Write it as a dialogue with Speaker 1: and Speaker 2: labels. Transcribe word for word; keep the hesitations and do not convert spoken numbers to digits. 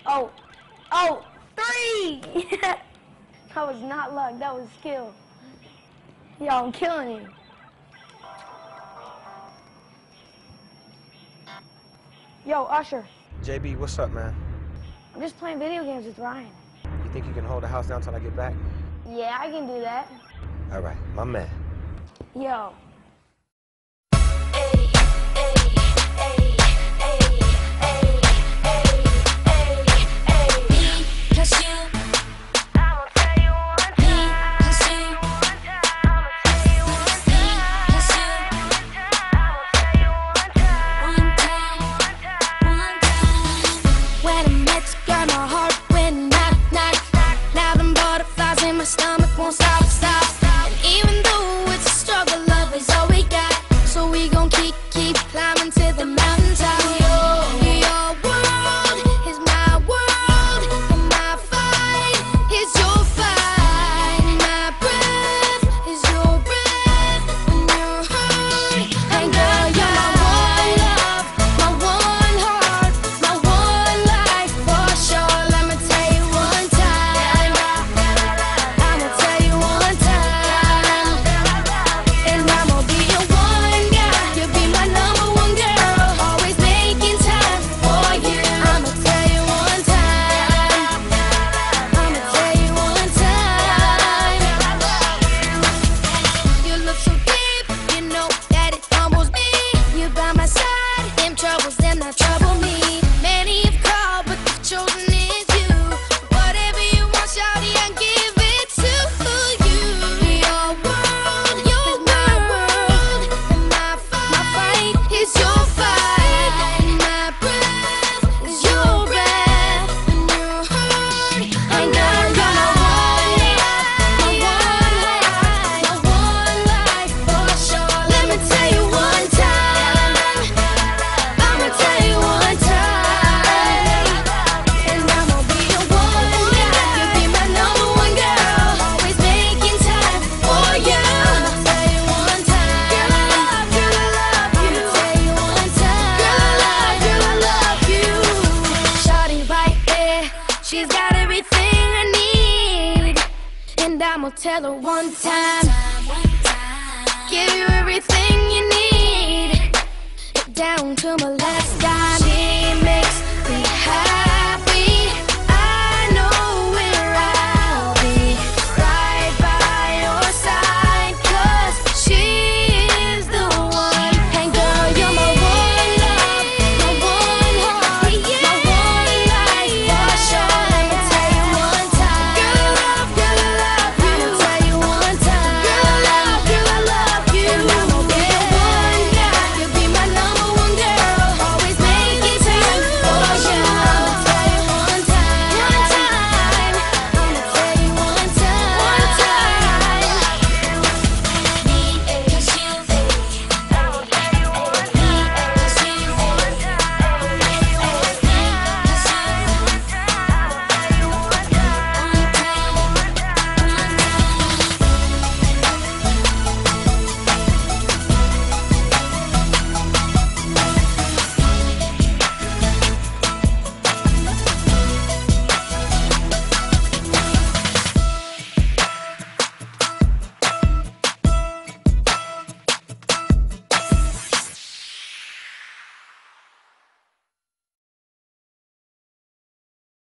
Speaker 1: Oh, oh, three! That was not luck, that was skill. Yo, I'm killing you. Yo, Usher.
Speaker 2: J B, what's up, man?
Speaker 1: I'm just playing video games with Ryan.
Speaker 2: You think you can hold the house down till I get back?
Speaker 1: Yeah, I can do that.
Speaker 2: All right, my man.
Speaker 1: Yo.
Speaker 3: She's got everything I need, and I'ma tell her one time, give you everything you need, down to my last dime.